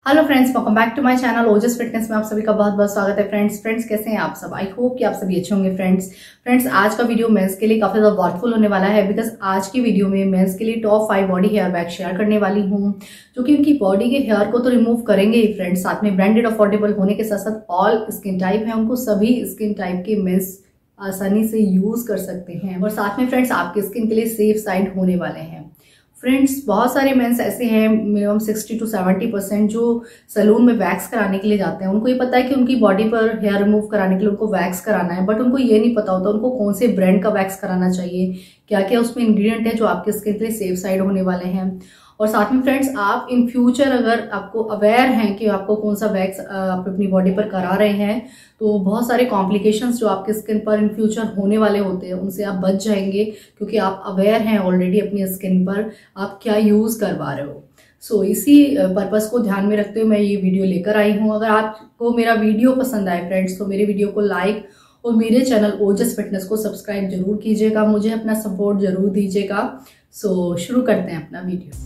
Hello friends, welcome back to my channel Ojas fitness में आप सभी का बहुत बहुत स्वागत है। फ्रेंड्स कैसे हैं आप सब? आई होप कि आप सभी अच्छे होंगे। फ्रेंड्स आज का वीडियो मेंस के लिए काफी ज्यादा वर्थफुल होने वाला है, बिकॉज आज की वीडियो में मेंस के लिए top 5 body hair pack share करने वाली हूँ, जो कि उनकी बॉडी के हेयर को तो रिमूव करेंगे ही फ्रेंड्स, साथ में ब्रांडेड अफोर्डेबल होने के साथ साथ ऑल स्किन टाइप है, उनको सभी स्किन टाइप के मेंस आसानी से यूज कर सकते हैं और साथ में फ्रेंड्स आपकी स्किन के लिए सेफ साइड होने वाले हैं। फ्रेंड्स बहुत सारे मेंस ऐसे हैं, मिनिमम 60 to 70% जो सैलून में वैक्स कराने के लिए जाते हैं। उनको ये पता है कि उनकी बॉडी पर हेयर रिमूव कराने के लिए उनको वैक्स कराना है, बट उनको ये नहीं पता होता उनको कौन से ब्रांड का वैक्स कराना चाहिए, क्या क्या उसमें इंग्रेडिएंट है जो आपके स्किन के लिए सेफ साइड होने वाले हैं। और साथ में फ्रेंड्स आप इन फ्यूचर अगर आपको अवेयर हैं कि आपको कौन सा वैक्स आप अपनी बॉडी पर करा रहे हैं, तो बहुत सारे कॉम्प्लिकेशंस जो आपके स्किन पर इन फ्यूचर होने वाले होते हैं उनसे आप बच जाएंगे, क्योंकि आप अवेयर हैं ऑलरेडी अपनी स्किन पर आप क्या यूज करवा रहे हो। सो इसी पर्पस को ध्यान में रखते हुए मैं ये वीडियो लेकर आई हूँ। अगर आपको मेरा वीडियो पसंद आए फ्रेंड्स, तो मेरे वीडियो को लाइक और मेरे चैनल ओजस फिटनेस को सब्सक्राइब जरूर कीजिएगा, मुझे अपना सपोर्ट जरूर दीजिएगा। सो शुरू करते हैं अपना वीडियो।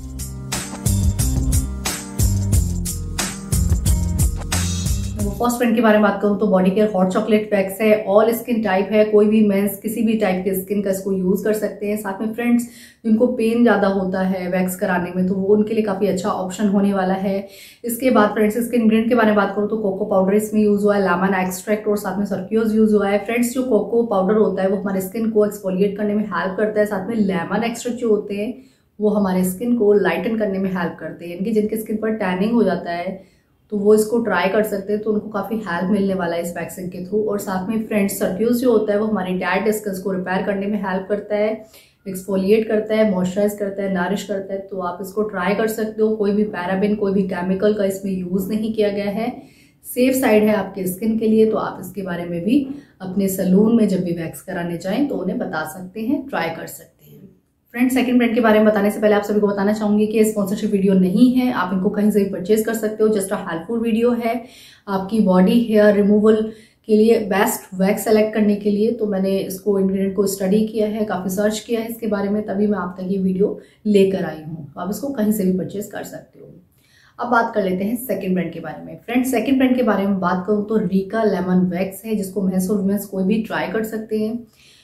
फर्स्ट फ्रेंड के बारे में बात करूं तो body care hot chocolate wax है, ऑल स्किन टाइप है, कोई भी मेंस किसी भी टाइप के स्किन का इसको यूज कर सकते हैं। साथ में फ्रेंड्स जिनको पेन ज्यादा होता है वैक्स कराने में, तो वो उनके लिए काफी अच्छा ऑप्शन होने वाला है। इसके बाद फ्रेंड्स इसके इंग्रेडिएंट के बारे में बात करूं तो कोको पाउडर इसमें यूज हुआ है, लेमन एक्सट्रैक्ट और साथ में सर्क्यूज यूज हुआ है। फ्रेंड्स जो कोको पाउडर होता है वो हमारे स्किन को एक्सफोलिएट करने में हेल्प करता है, साथ में लेमन एक्सट्रैक्ट जो होते हैं वो हमारे स्किन को लाइटन करने में हेल्प करते हैं। यानी कि जिनके स्किन पर टैनिंग हो जाता है तो वो इसको ट्राई कर सकते हैं, तो उनको काफी हेल्प मिलने वाला है इस वैक्सिंग के थ्रू। और साथ में फ्रेंड्स सर्क्यूज जो होता है वो हमारी डेड स्किन को रिपेयर करने में हेल्प करता है, एक्सफोलिएट करता है, मॉइस्चराइज करता है, नरिश करता है, तो आप इसको ट्राई कर सकते हो। कोई भी पैराबिन कोई भी केमिकल का इसमें यूज नहीं किया गया है, सेफ साइड है आपके स्किन के लिए। तो आप इसके बारे में भी अपने सैलून में जब भी वैक्स कराने जाएं तो उन्हें बता सकते हैं, ट्राई कर सकते हैं। फ्रेंड्स सेकंड ब्रांड के बारे में बताने से पहले आप सभी को बताना चाहूंगी कि ये स्पॉन्सरशिप वीडियो नहीं है, आप इनको कहीं से भी परचेज कर सकते हो, जस्ट अ हेल्पफुल वीडियो है आपकी बॉडी हेयर रिमूवल के लिए बेस्ट वैक्स सेलेक्ट करने के लिए। तो मैंने इसको इंग्रेडिएंट को स्टडी किया है, काफी सर्च किया है इसके बारे में, तभी मैं आप तक ये वीडियो लेकर आई हूँ। आप इसको कहीं से भी परचेज कर सकते हो। अब बात कर लेते हैं सेकंड ब्रांड के बारे में। फ्रेंड्स सेकंड ब्रांड के बारे में बात करूं तो रीका लेमन वैक्स है, जिसको मेंस और वुमेन्स कोई भी ट्राई कर सकते हैं।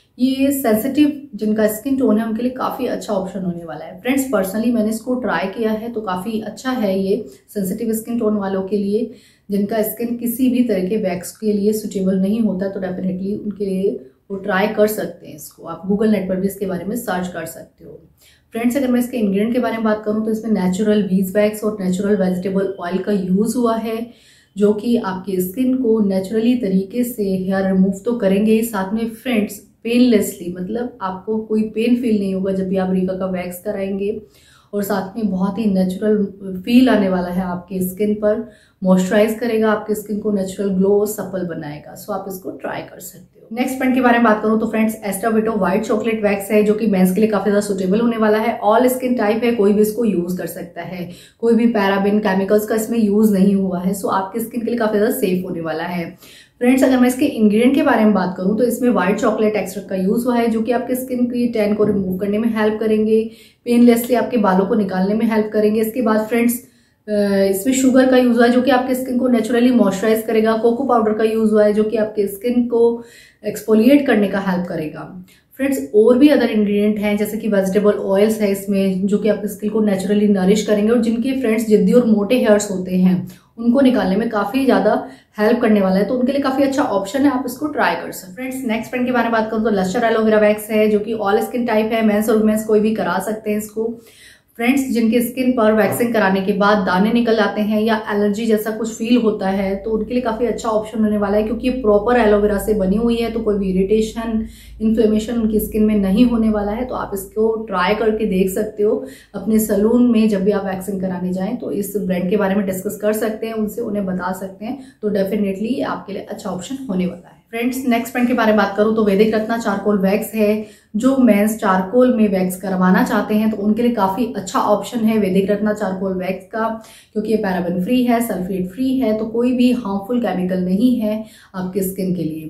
ये सेंसिटिव जिनका स्किन टोन है उनके लिए काफी अच्छा ऑप्शन होने वाला है। फ्रेंड्स पर्सनली मैंने इसको ट्राई किया है तो काफी अच्छा है ये सेंसिटिव स्किन टोन वालों के लिए, जिनका स्किन किसी भी तरह के वैक्स के लिए सुटेबल नहीं होता, तो डेफिनेटली उनके लिए वो ट्राई कर सकते हैं इसको। आप गूगल नेट पर भी इसके बारे में सर्च कर सकते हो। फ्रेंड्स अगर मैं इसके इंग्रेडिएंट के बारे में बात करूं तो इसमें नेचुरल बीज वैक्स और नेचुरल वेजिटेबल ऑयल का यूज हुआ है, जो कि आपकी स्किन को नेचुरली तरीके से हेयर रिमूव तो करेंगे ही, साथ में फ्रेंड्स पेनलेसली, मतलब आपको कोई पेन फील नहीं होगा जब भी आप रीका का वैक्स कराएंगे, और साथ में बहुत ही नेचुरल फील आने वाला है आपकी स्किन पर, मॉइस्चराइज करेगा आपकी स्किन को, नेचुरल ग्लो सप्पल बनाएगा। सो आप इसको ट्राई कर सकते हो। नेक्स्ट ब्रांड के बारे में बात करूं तो फ्रेंड्स एस्टाविटो व्हाइट चॉकलेट वैक्स है, जो कि मेंस के लिए काफी ज्यादा सुटेबल होने वाला है। ऑल स्किन टाइप है, कोई भी इसको यूज कर सकता है, कोई भी पैराबिन केमिकल्स का इसमें यूज नहीं हुआ है। सो आपकी स्किन के लिए काफी ज्यादा सेफ होने वाला है। फ्रेंड्स अगर मैं इसके इंग्रेडिएंट के बारे में बात करूं तो इसमें व्हाइट चॉकलेट एक्सट्रैक्ट का यूज हुआ है, जो कि आपके स्किन की टैन को रिमूव करने में हेल्प करेंगे, पेनलेसली आपके बालों को निकालने में हेल्प करेंगे। इसके बाद फ्रेंड्स इसमें शुगर का यूज हुआ है, जो कि आपके स्किन को नेचुरली मॉइस्चराइज करेगा। कोको पाउडर का यूज हुआ है, जो कि आपके स्किन को एक्सफोलिएट करने का हेल्प करेगा। फ्रेंड्स और भी अदर इंग्रेडिएंट हैं, जैसे कि वेजिटेबल ऑयल्स है इसमें, जो कि आपकी स्किन को नेचुरली नरिश करेंगे और जिनके फ्रेंड्स जिद्दी और मोटे हेयर्स होते हैं उनको निकालने में काफी ज्यादा हेल्प करने वाला है, तो उनके लिए काफी अच्छा ऑप्शन है, आप इसको ट्राई कर सकते हैं। फ्रेंड्स नेक्स्ट ब्रांड के बारे में बात करूं तो लश्चर एलोवेरा वैक्स है, जो कि ऑल स्किन टाइप है, मेंस और वुमेन्स कोई भी करा सकते हैं इसको। फ्रेंड्स जिनके स्किन पर वैक्सिंग कराने के बाद दाने निकल आते हैं या एलर्जी जैसा कुछ फील होता है, तो उनके लिए काफी अच्छा ऑप्शन होने वाला है, क्योंकि ये प्रॉपर एलोवेरा से बनी हुई है, तो कोई भी इरिटेशन इन्फ्लेमेशन उनकी स्किन में नहीं होने वाला है। तो आप इसको ट्राई करके देख सकते हो अपने सैलून में जब भी आप वैक्सिंग कराने जाएं, तो इस ब्रांड के बारे में डिस्कस कर सकते हैं उनसे, उन्हें बता सकते हैं, तो डेफिनेटली आपके लिए अच्छा ऑप्शन होने वाला है। फ्रेंड्स नेक्स्ट ब्रांड के बारे में बात करूं तो वैदिक रत्ना चारकोल वैक्स है, जो मेंस चारकोल में वैक्स करवाना चाहते हैं तो उनके लिए काफी अच्छा ऑप्शन है वैदिक रत्ना चारकोल वैक्स का, क्योंकि ये पैराबेन फ्री है, सल्फेट फ्री है, तो कोई भी हार्मफुल केमिकल नहीं है आपके स्किन के लिए।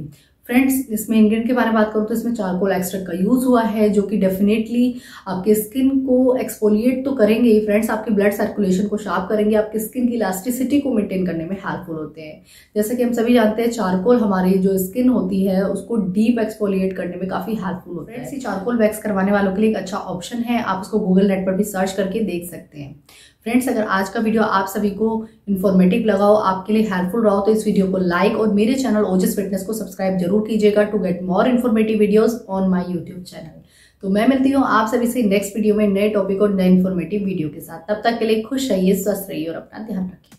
फ्रेंड्स, इसमें इंग्रेडिएंट के बारे में बात करूँ तो इसमें चारकोल एक्सट्रैक्ट का यूज हुआ है, जो कि डेफिनेटली आपके स्किन को एक्सफोलिएट तो करेंगे ही फ्रेंड्स, आपकी ब्लड सर्कुलेशन को शार्प करेंगे, आपकी स्किन की इलास्टिसिटी को मेंटेन करने में हेल्पफुल होते हैं। जैसे कि हम सभी जानते हैं चारकोल हमारी जो स्किन होती है उसको डीप एक्सफोलिएट करने में काफी हेल्पफुल होता है। फ्रेंड्स, चारकोल वैक्स करवाने वालों के लिए एक अच्छा ऑप्शन है, आप उसको गूगल नेट पर भी सर्च करके देख सकते हैं। फ्रेंड्स, अगर आज का वीडियो आप सभी को इन्फॉर्मेटिव लगा हो, आपके लिए हेल्पफुल रहा हो, तो इस वीडियो को लाइक और मेरे चैनल ओजस फिटनेस को सब्सक्राइब जरूर कीजिएगा to get more informative videos on my YouTube channel. तो मैं मिलती हूँ आप सभी से नेक्स्ट वीडियो में नए टॉपिक और नए इन्फॉर्मेटिव वीडियो के साथ। तब तक के लिए खुश रहिए, स्वस्थ रहिए और अपना ध्यान रखिए।